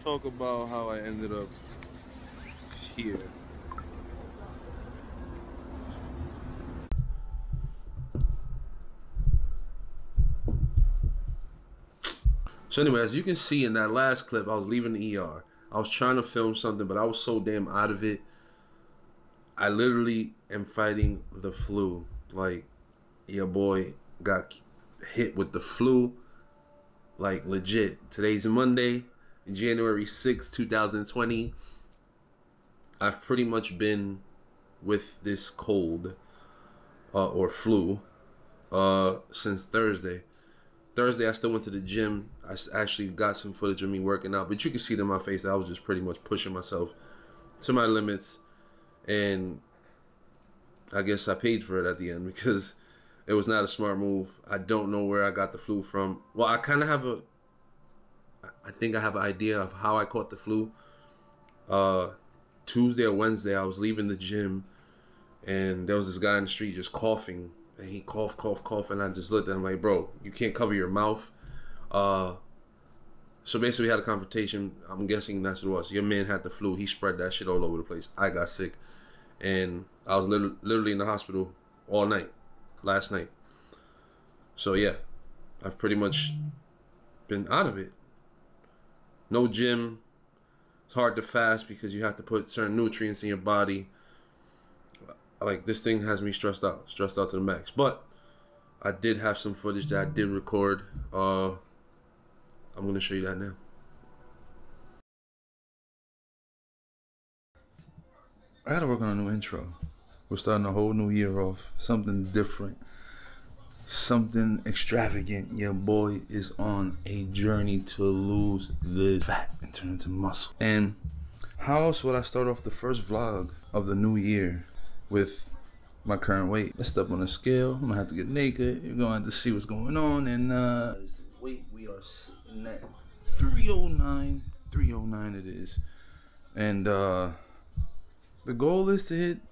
talk about how I ended up here. So anyway, as you can see in that last clip, I was leaving the ER. I was trying to film something, but I was so damn out of it. I literally am fighting the flu. Like, your boy got hit with the flu. Like, legit. Today's Monday, January 6th, 2020. I've pretty much been with this cold or flu since Thursday. Thursday, I still went to the gym. I actually got some footage of me working out, but you can see it in my face. I was just pretty much pushing myself to my limits, and I guess I paid for it at the end because it was not a smart move. I don't know where I got the flu from. Well, I kind of have I think I have an idea of how I caught the flu. Tuesday or Wednesday, I was leaving the gym, and there was this guy in the street just coughing. And he coughed, and I just looked at him like, bro, you can't cover your mouth. So basically we had a confrontation. I'm guessing that's what it was. Your man had the flu. He spread that shit all over the place. I got sick. And I was literally in the hospital all night, last night. So yeah, I've pretty much been out of it. No gym. It's hard to fast because you have to put certain nutrients in your body. Like, this thing has me stressed out to the max. But I did have some footage that I did record. I'm gonna show you that now. I gotta work on a new intro. We're starting a whole new year off. Something different. Something extravagant. Your boy is on a journey to lose the fat and turn into muscle. And how else would I start off the first vlog of the new year with my current weight? Let's step on a scale. I'm gonna have to get naked. You're gonna have to see what's going on. And weight, we are sitting at 309. 309 it is. And the goal is to hit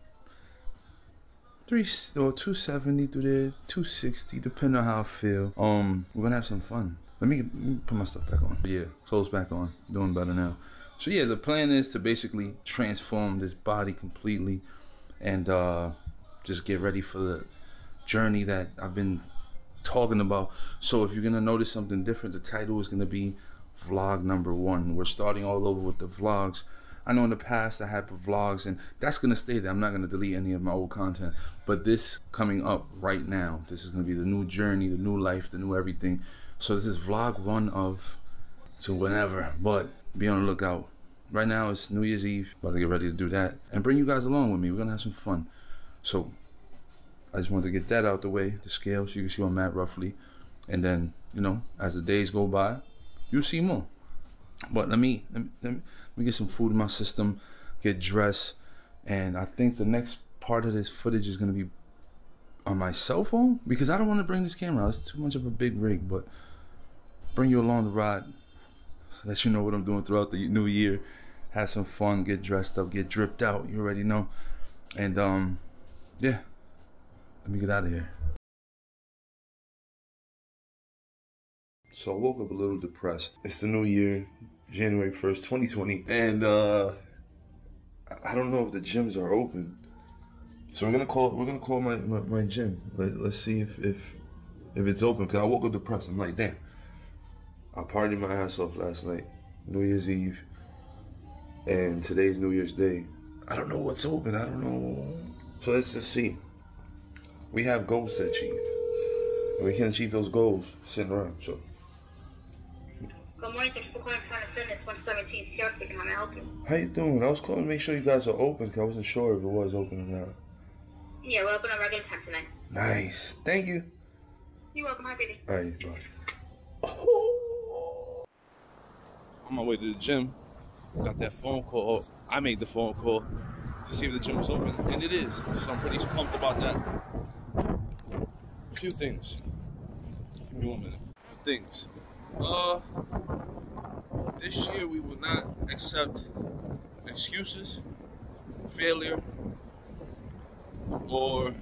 270 through there, 260, depending on how I feel. We're gonna have some fun. Let me put my stuff back on. Yeah, clothes back on. Doing better now. So yeah, the plan is to basically transform this body completely and just get ready for the journey that I've been talking about. So if you're gonna notice something different, the title is gonna be vlog number 1. We're starting all over with the vlogs. I know in the past I had vlogs, and that's gonna stay there. I'm not gonna delete any of my old content, but this coming up right now, this is gonna be the new journey, the new life, the new everything. So this is vlog 1 of to whenever, but be on the lookout. Right now it's New Year's Eve, about to get ready to do that and bring you guys along with me. We're gonna have some fun. So I just wanted to get that out the way, the scale, so you can see where I'm at roughly. And then, you know, as the days go by, you'll see more. But let me get some food in my system, get dressed, and I think the next part of this footage is gonna be on my cell phone because I don't want to bring this camera out. It's too much of a big rig, but bring you along the ride so that you know what I'm doing throughout the new year. Have some fun, get dressed up, get dripped out, you already know. And yeah, let me get out of here. So I woke up a little depressed. It's the new year, January 1st, 2020. And I don't know if the gyms are open. So we're gonna call my gym. Let's see if it's open, cause I woke up depressed. I'm like, damn, I partied my ass off last night, New Year's Eve, and today's New Year's Day. I don't know what's open, I don't know. So let's just see. We have goals to achieve, and we can achieve those goals sitting around, so. Good morning, thanks for calling Planet Fitness, 117 Sierra speaking. How may I help you? How you doing? I was calling to make sure you guys are open, cause I wasn't sure if it was open or not. Yeah, we're open on regular time tonight. Nice, thank you. You're welcome, hi baby. Alright, bye. On my way to the gym, got that phone call. I made the phone call to see if the gym was open, and it is. So I'm pretty pumped about that. A few things. Give me 1 minute. A few things. This year we will not accept excuses, failure, or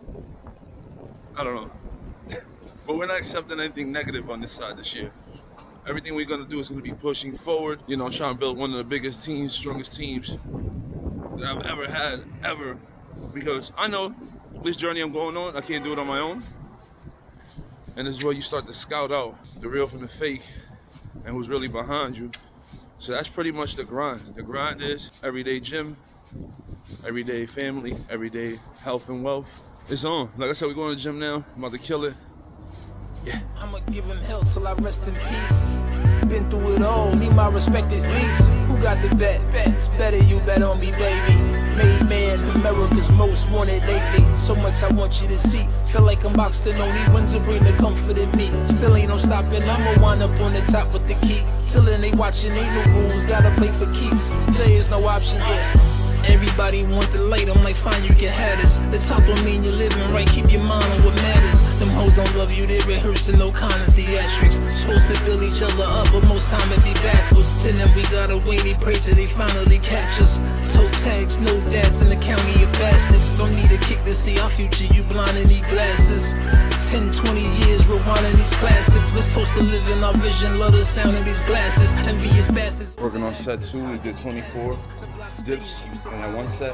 I don't know. But we're not accepting anything negative on this side this year. Everything we're gonna do is gonna be pushing forward. You know, trying to build one of the biggest teams, strongest teams that I've ever had, ever. Because I know this journey I'm going on, I can't do it on my own. And this is where you start to scout out the real from the fake and who's really behind you. So that's pretty much the grind. The grind is everyday gym, everyday family, everyday health and wealth. It's on. Like I said, we're going to the gym now. I'm about to kill it. Yeah. I'ma give him hell till I rest in peace. Been through it all, need my respect at least. Who got the bet? It's better you bet on me, baby. Made man, America's most wanted lately. So much I want you to see. Feel like I'm boxed in, only wins to bring the comfort in me. Still ain't no stopping, I'ma wind up on the top with the key. Till then they watching, ain't no rules, gotta play for keeps. There's no option, yeah. Everybody want the light, I'm like fine, you can have this. The top don't mean you're living right, keep your mind on what matters. Them hoes don't love you, they rehearsing no kind of theatrics. Supposed to build each other up, but most time it be backwards. To them we gotta wait, they pray till they finally catch us. Toe tags, no dads in the county of bastards. Don't need a kick to see our future, you blind in these glasses. 10, 20 years rewinding these classics. Let's toast to living our vision, love the sound of these glasses. Envious bastards. Working on set 2, we did 24 dips in that one set.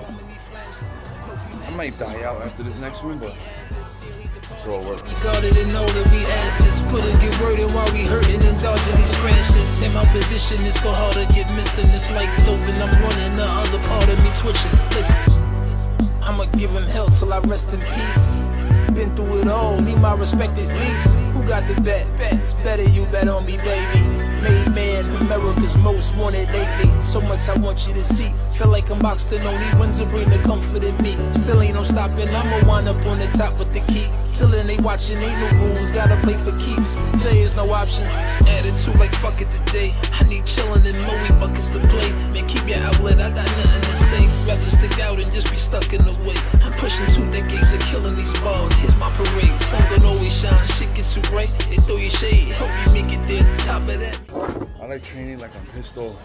I might die out after this next one, but it's all worth it. We got it and know that we asses. Put a good word in while we hurting and dodging these crashes. In my position, it's go hard to get missing. It's like dope and I'm running, the other part of me twitching. Listen, I'ma give him hell till I rest in peace. Been through it all, need my respect at least. Who got the bet? It's better you bet on me, baby. Made man, America's most wanted lately. So much I want you to see. Feel like I'm boxed in, only wins to bring the comfort in me. Still ain't no stopping, I'ma wind up on the top with the key. Till then they watching, ain't no rules, gotta play for keeps. There's no option. Attitude like fuck it today. I need chillin' and Moe buckets to play. Man, keep your outlet, I got nothing to say. Rather stick out and just be stuck in the way. I'm pushing 2 decades of killing these bars. Here's my parade, sun don't always shine. Shit gets too bright, they throw your shade. Hope you make it there, top of that. I like training like I'm pissed off.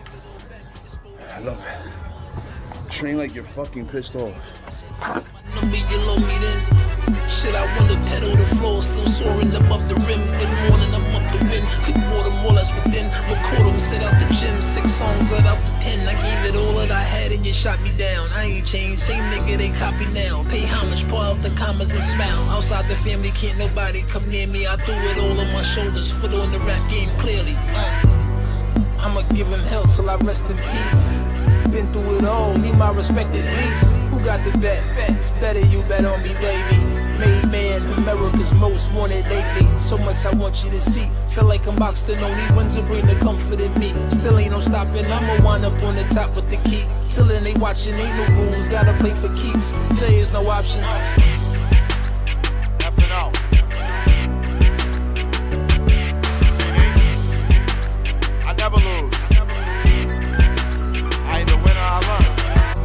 I love it. Train like you're fucking pissed off. Number you love me then. Shit, I wanna pedal the floor, still soaring above the rim. Good morning, I'm up the wind. Quick water, more less within. Record them, set out the gym. 6 songs, let out the pen. I gave it all that I had and you shot me down. I ain't changed, same nigga, they copy now. Pay homage, pull out the commas and smile. Outside the family, can't nobody come near me. I threw it all on my shoulders, foot on the rap game clearly. I'ma give him hell till I rest in peace. Been through it all, need my respect at least. Who got the bet? It's better you bet on me, baby. Made man, America's most wanted lately. So much I want you to see. Feel like I'm boxed in, only wins to bring the comfort in me. Still ain't no stopping, I'ma wind up on the top with the key. Till then they watching, ain't no rules, gotta play for keeps. There's no option. F&O. I never lose. I ain't the winner, I learn.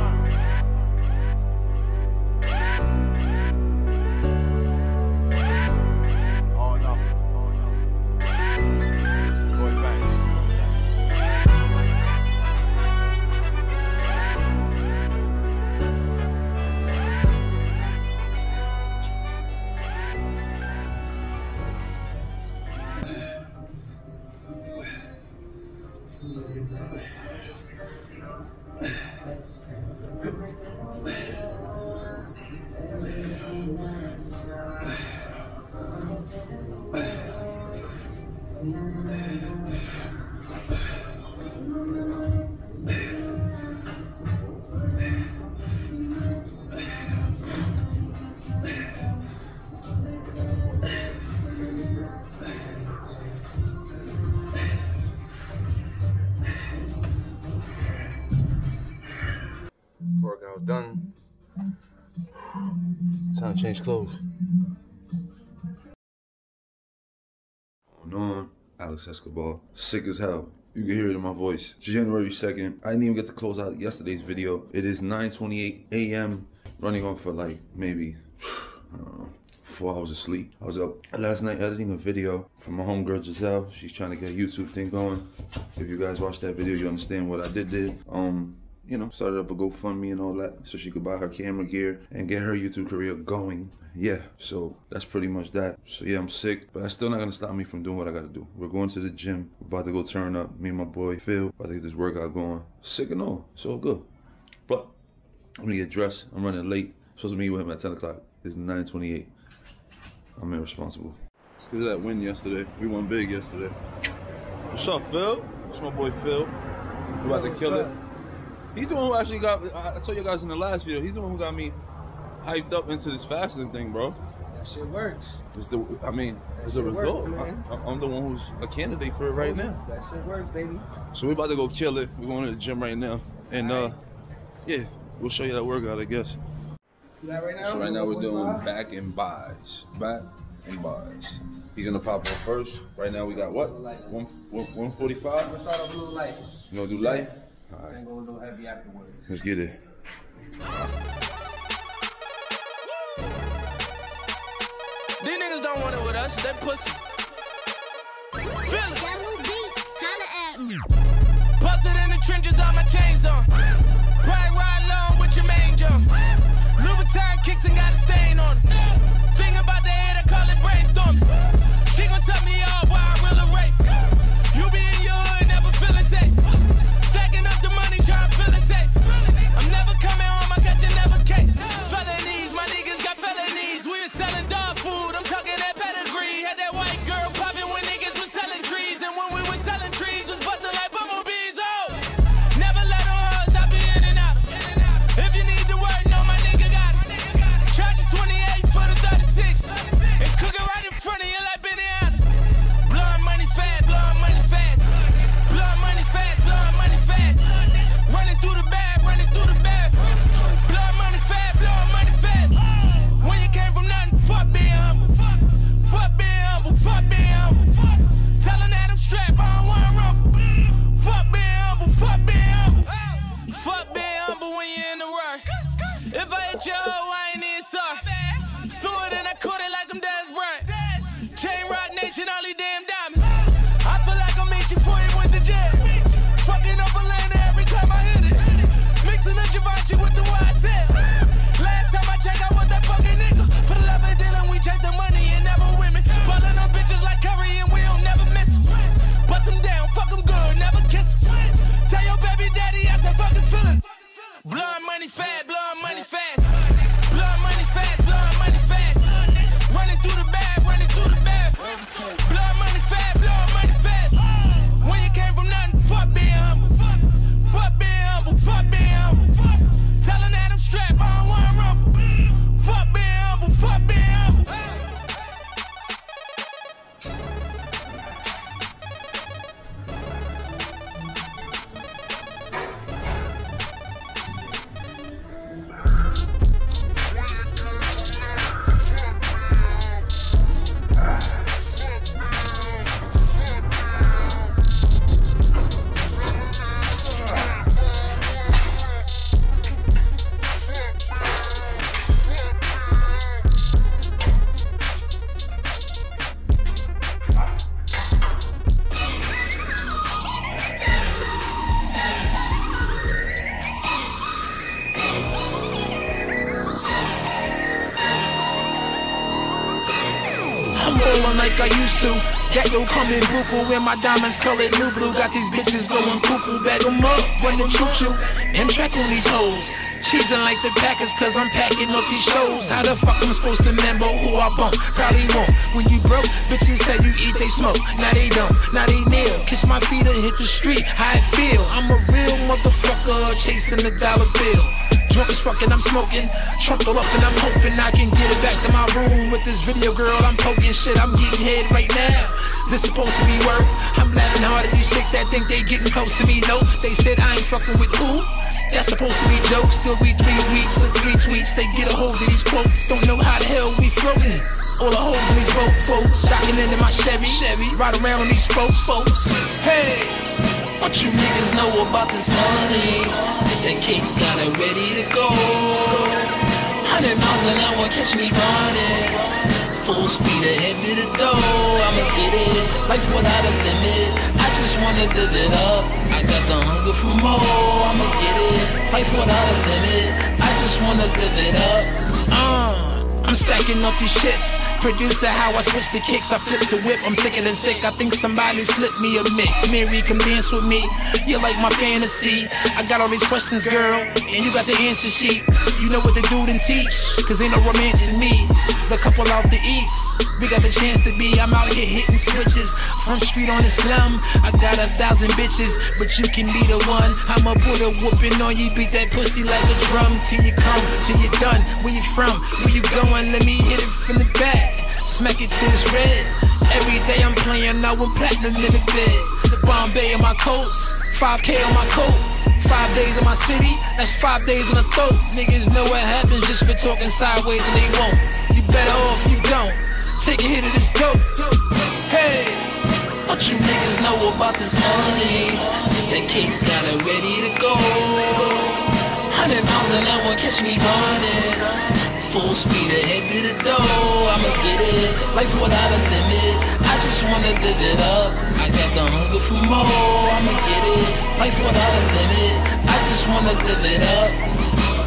All nothing. Lloyd Banks. Workout done. Time to change clothes. On, Alex Escobar. Sick as hell. You can hear it in my voice. January 2nd. I didn't even get to close out yesterday's video. It is 9:28 a.m. Running on for like maybe, I don't know, 4 hours of sleep. I was up last night editing a video for my homegirl Giselle. She's trying to get a YouTube thing going. If you guys watched that video, you understand what I did. you know, started up a GoFundMe and all that so she could buy her camera gear and get her YouTube career going. Yeah, so that's pretty much that. So yeah, I'm sick, but that's still not gonna stop me from doing what I gotta do. We're going to the gym. We're about to go turn up. Me and my boy Phil about to get this workout going. Sick and all, it's all good. But I'm gonna get dressed. I'm running late. Supposed to meet with him at 10 o'clock. It's 9:28. I'm irresponsible. It's because of that win yesterday. We won big yesterday. What's up, Phil? It's my boy Phil. We're about to kill it. He's the one who actually got, I told you guys in the last video, he's the one who got me hyped up into this fasting thing, bro. That shit works. It's the, I mean, it's a result. I'm the one who's a candidate for it right now. That shit works, baby. So we're about to go kill it. We're going to the gym right now. And yeah, we'll show you that workout, I guess. Right now, So right now we're doing back and buys. Back and buys. He's gonna pop on first. Right now we got what? 145? Let's start off a little light. You gonna do light? All right. Then go a little heavy afterwards. Let's get it. These niggas don't want it with us, they pussy. Feel it. Jello Beats, holla at me. Posted in the trenches, all my chains on. Pride ride along with your main jump. Louboutin kicks and got a stain on it. Think about the head, I call it brainstorming. She gon' suck me off while I reel a rape. You be in your hood, never feeling safe. Stacking up the money, trying to feel it safe. I'm never coming home, I got your never case. Felonies, my niggas got felonies. We was selling dog food, I'm talking that pedigree. Had that white girl popping when niggas was selling trees. And when we was selling trees, was busting like bumblebees. Oh, never let on hoes, I be in and out. If you need the word, know my nigga got it. Charge you 28 for the 36. And cook it right in front of you like Benihana. Blowing money fast, blowing money fast. Blowing money fast, blowing money fast. Running through the bag, running through the bag. Blowing money fast, blowing money fast. When you came from nothing, fuck being humble. Fuck being humble, fuck being humble. Tellin' that I'm strapped, I don't wanna rumble. Fuck being humble, fuck being humble. Fuck being humble when you're in the rush. If I hit your hoe, I ain't even sorry. Threw it and I caught it like I'm Dez Bryant. Chain rock nation, all these damn diamonds. I feel like I'm eating before he went to jail. Fucking up a land every time I hit it. Mixing the Givenchy with the YSL. Last time I checked, I was that fucking nigga. For the love of dealing, we chase the money and never women. Ballin' on bitches like Curry and we don't never miss them. Bust them down, fuck them good, never kiss them. Tell your baby daddy I said fuck his feelings. Blowing money fast, blowing money fast. Blowing money fast, blowing money fast. Running through the bag, running through the bag. Blowing money fast, blowing money fast. When you came from nothing, fuck being humble. Fuck being humble, fuck being humble. Tellin' that I'm strapped, I don't wanna rumble. Fuck being humble, fuck being humble. Like I used to. That yo coming buku when my diamonds colored new blue. Got these bitches going cuckoo. Bag them up, run the choo-choo. And track on these hoes. Cheesing like the Packers cause I'm packing up these shows. How the fuck I'm supposed to remember who I bump? Probably won't. When you broke, bitches say you eat, they smoke. Now they don't, now they kneel. Kiss my feet and hit the street, how it feel. I'm a real motherfucker chasing the dollar bill. Drunk as fucking, I'm smoking. Trunkle up and I'm hoping I can get it back to my room with this video girl. I'm poking shit, I'm getting head right now. This supposed to be work. I'm laughing hard at these chicks that think they getting close to me. No, they said I ain't fucking with who? That's supposed to be jokes. Still be 3 weeks or 3 tweets. They get a hold of these quotes. Don't know how the hell we floating. All the hoes in these boats. Stocking into my Chevy. Ride around on these spokes. Hey, what you niggas know about this money? That cake got it ready to go. 100 miles an hour, catch me running. Full speed ahead to the door, I'ma get it. Life without a limit, I just wanna live it up. I got the hunger for more, I'ma get it. Life without a limit, I just wanna live it up. I'm stacking up these chips. Producer, how I switch the kicks. I flip the whip, I'm sicker than sick. I think somebody slipped me a mic. Mary, come dance with me. You're like my fantasy. I got all these questions, girl, and you got the answer sheet. You know what to do, then teach, cause ain't no romance in me. The couple out the east, we got the chance to be. I'm out here hitting switches. Front street on the slum, I got 1,000 bitches, but you can be the one. I'ma put a whooping on you, beat that pussy like a drum. Till you come, till you're done. Where you from? Where you going? Let me hit it from the back. Smack it till it's red. Every day I'm playing out with platinum in the bed. The Bombay in my coats, 5K on my coat. 5 days in my city, that's 5 days in the throat. Niggas know what happens just for talking sideways and they won't. You better off you don't. Take a hit of this dope. Hey, what you niggas know about this money? That kick got it ready to go. 100 miles an hour, catch me running. Full speed ahead to the door, I'ma get it. Life without a limit, I just wanna live it up. I got the hunger for more, I'ma get it. Life without a limit, I just wanna live it up.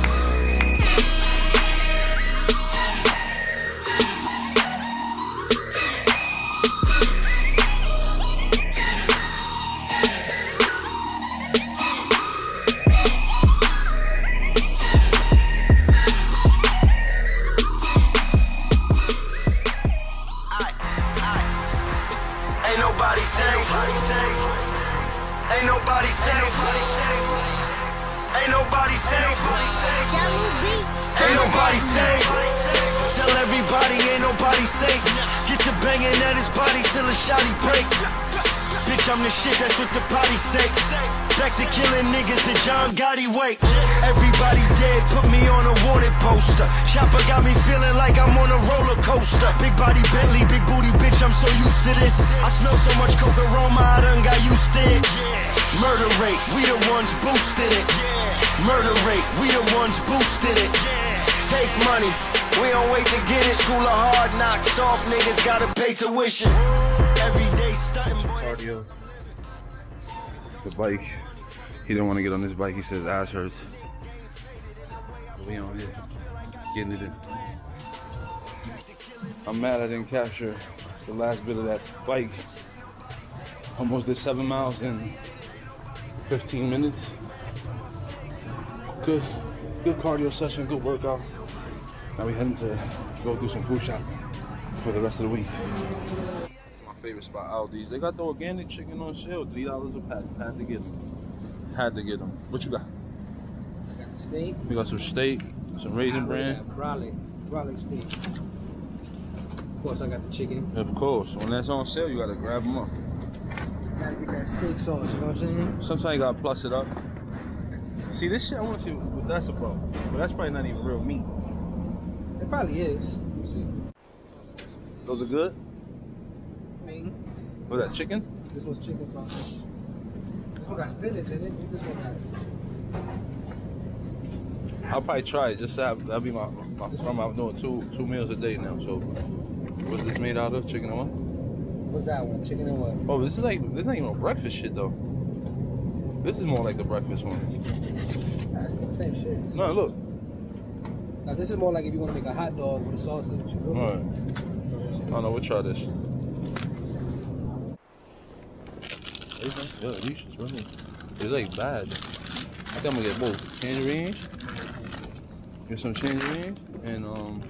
Ain't nobody safe. Ain't nobody safe. Ain't nobody safe. Tell everybody ain't nobody safe. Get to banging at his body till the shotty break. Bitch, I'm the shit, that's what the potty say. Back to killing niggas the John Gotti way. Everybody dead, put me on a wanted poster. Chopper got me feeling like I'm on a roller coaster. Big body Bentley, big booty bitch, I'm so used to this. I smell so much coke aroma, I done got used to it. Murder rate, we the ones boosted it. Murder rate, we the ones boosted it. Take money, we don't wait to get it. School of hard knocks, soft niggas gotta pay tuition. Every day stunting boy. Cardio. The bike. He didn't want to get on this bike. He says ass hurts. But we on here getting it in. I'm mad I didn't capture the last bit of that bike. Almost did 7 miles in 15 minutes. Good cardio session, good workout. Now we heading to go do some food shopping for the rest of the week. My favorite spot, Aldi's. They got the organic chicken on sale, $3 a pack. Had to get them. Had to get them. What you got? I got the steak. We got some steak, some Raisin Bran. Raleigh steak. Of course, I got the chicken. Of course, when that's on sale, you gotta grab them up. Gotta get that steak sauce, you know what I'm saying? Sometimes you gotta plus it up. See, this shit, I wanna see what that's about. But that's probably not even real meat. It probably is. You see. Those are good? I mean, Was that chicken? this one's chicken sausage. This one got spinach in it. This one got. I'll probably try it. Just to have, that'll be my I'm doing two meals a day now. So, what's this made out of? Chicken and what? What's that one? Chicken and what? Oh, this is not even a breakfast shit though. This is more like the breakfast one. That's the same shit. No, look. Now this is more like if you want to make a hot dog with a sausage. All right. I don't know. We'll try this. Yeah, these shit's really. It's like bad. I think I'm gonna get both tangerines. Get some tangerines and We're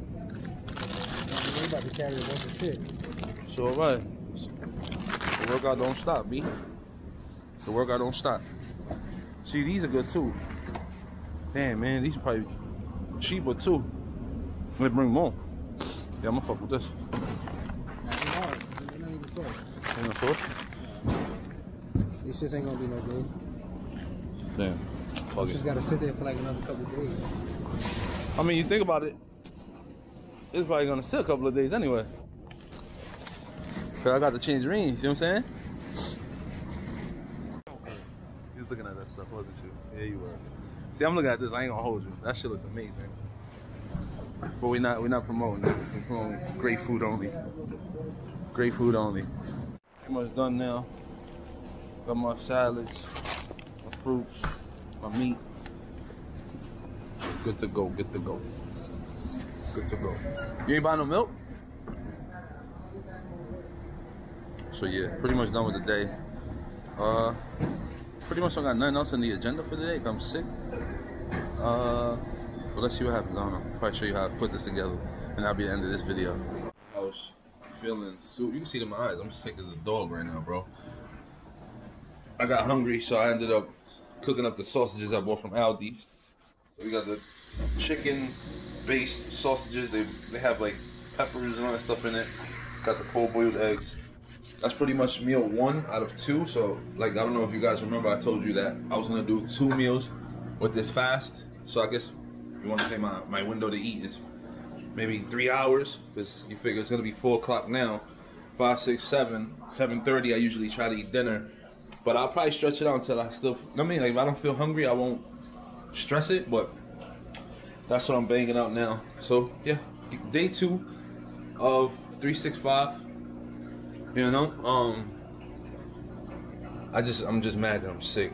about to carry a bunch of shit. So alright. The workout don't stop, B. The workout don't stop. See, these are good too. Damn, man, these are probably cheaper too. I'm gonna bring more. Yeah, I'm gonna fuck with this. They're hard. They're not even soft. Ain't no sauce? These shits ain't gonna be no good. Damn. Fuck You it. just gotta sit there for like another couple of days. I mean, you think about it, it's probably gonna sit a couple of days anyway. Cause I got to change rings, you know what I'm saying? You was looking at that stuff, wasn't you? Yeah, you were. See, I'm looking at this, I ain't gonna hold you. That shit looks amazing. but we're not promoting it. We're promoting great food only. Great food only. Pretty much done now. Got my salads, my fruits, my meat. Good to go, good to go. Good to go. You ain't buying no milk? So yeah, pretty much done with the day. Pretty much don't got nothing else on the agenda for today, 'cause I'm sick. But let's see what happens. I don't know. Probably show you how I put this together, and that'll be the end of this video. I was feeling you can see it in my eyes. I'm sick as a dog right now, bro. I got hungry, so I ended up cooking up the sausages I bought from Aldi. We got the chicken-based sausages. They have like peppers and all that stuff in it. Got the cold boiled eggs. That's pretty much meal 1 out of 2. So like, I don't know if you guys remember, I told you that I was gonna do 2 meals with this fast. So I guess you want to say my window to eat is maybe 3 hours, because you figure it's gonna be 4 o'clock now. 5, 6, 7, 7:30. I usually try to eat dinner, but I'll probably stretch it out until I still. I mean, like if I don't feel hungry, I won't stress it. But that's what I'm banging out now. So yeah, day 2 of 365. You know, I'm just mad that I'm sick.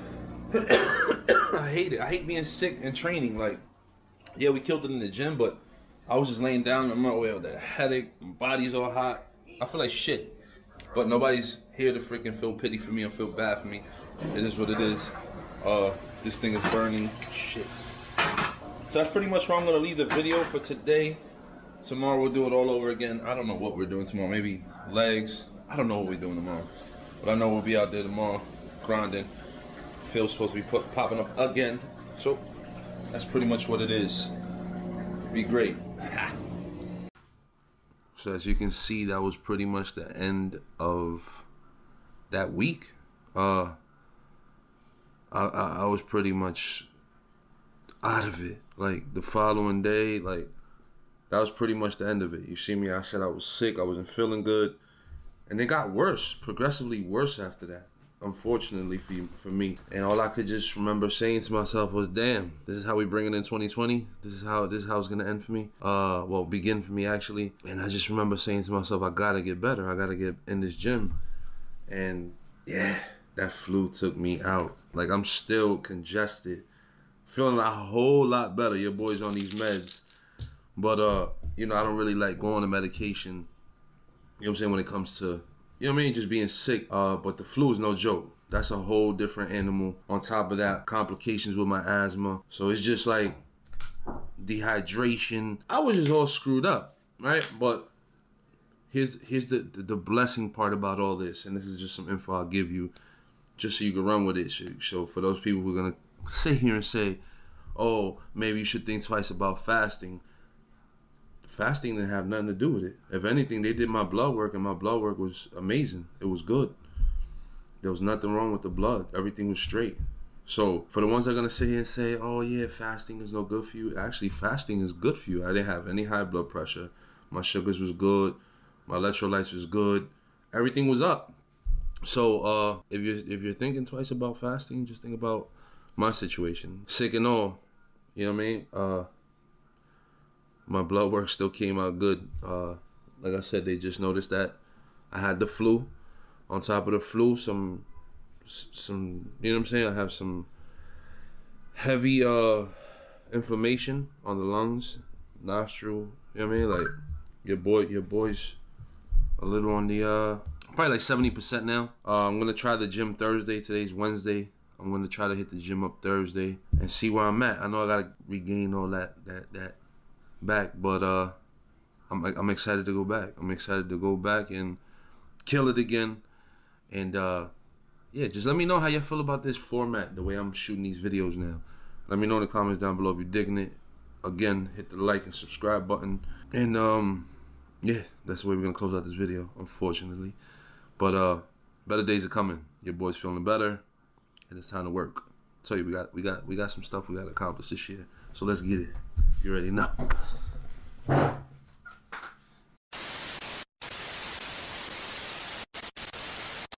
I hate it. I hate being sick and training. Like, yeah, we killed it in the gym, but I was just laying down on my way with a headache. My body's all hot. I feel like shit. But nobody's here to freaking feel pity for me or feel bad for me. It is what it is. This thing is burning. Shit. So that's pretty much where I'm gonna leave the video for today. Tomorrow we'll do it all over again. I don't know what we're doing tomorrow. Maybe legs. I don't know what we're doing tomorrow. But I know we'll be out there tomorrow grinding. Phil's supposed to be popping up again. So that's pretty much what it is. Be great. So as you can see, that was pretty much the end of that week. I was pretty much out of it. Like the following day, like that was pretty much the end of it. You see me, I said I was sick, I wasn't feeling good. And it got worse, progressively worse after that, unfortunately for me. And all I could just remember saying to myself was, damn, this is how we bring it in 2020? This is how it's gonna end for me? Well, begin for me actually. And I just remember saying to myself, I gotta get better. I gotta get in this gym. And yeah, that flu took me out. Like I'm still congested. Feeling a whole lot better. Your boy's on these meds. But, you know, I don't really like going on medication, you know what I'm saying, when it comes to, you know what I mean, just being sick. But the flu is no joke. That's a whole different animal. On top of that, complications with my asthma. So it's just like dehydration. I was just all screwed up, right? But here's the blessing part about all this. And this is just some info I'll give you just so you can run with it. So for those people who are going to sit here and say, oh, maybe you should think twice about fasting. Fasting didn't have nothing to do with it. If anything, they did my blood work, and my blood work was amazing. It was good. There was nothing wrong with the blood. Everything was straight. So for the ones that are gonna sit here and say, oh yeah, fasting is no good for you. Actually, fasting is good for you. I didn't have any high blood pressure. My sugars was good. My electrolytes was good. Everything was up. So if you're thinking twice about fasting, just think about my situation. Sick and all, you know what I mean? My blood work still came out good. Like I said, they just noticed that I had the flu. On top of the flu, some, you know what I'm saying? I have some heavy inflammation on the lungs, nostril. You know what I mean? Like your boy's a little on the probably like 70% now. I'm gonna try the gym Thursday. Today's Wednesday. I'm gonna try to hit the gym up Thursday and see where I'm at. I know I gotta regain all that back, but I'm excited to go back. I'm excited to go back and kill it again. And yeah, just let me know how you feel about this format, the way I'm shooting these videos now. Let me know in the comments down below if you're digging it. Again, hit the like and subscribe button. And yeah, that's the way we're gonna close out this video, unfortunately. But better days are coming. Your boy's feeling better, and it's time to work. I tell you, we got some stuff we gotta accomplish this year. So let's get it. You already know.